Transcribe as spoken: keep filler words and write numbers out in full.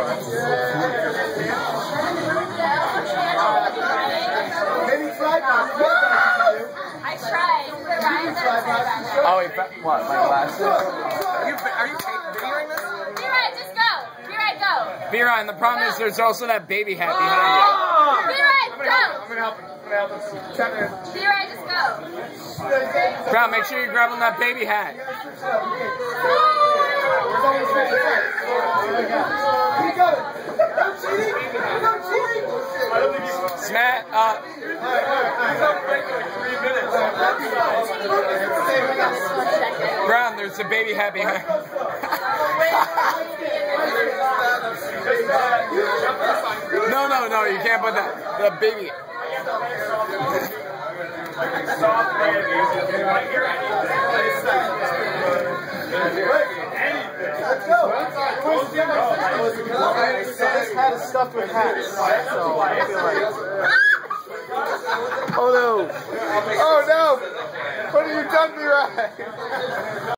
Maybe try that. I tried. Oh, wait, what? My glasses? Are you, are you videoing this? B-Ride, just go. B-Ride, go. Vera, and the problem is there's also that baby hat behind B-Ride, I'm go. gonna help him. I'm gonna help him. I'm gonna help him. B-Ride, just go. you. Brown, make sure you grab on that baby hat. Smack up. Brown, there's a baby hat behind. no, no, no, you can't put that. The baby. Let's go. This hat is stuffed with hats, so I feel like. Oh no! Oh no! What have you done, B-Ride?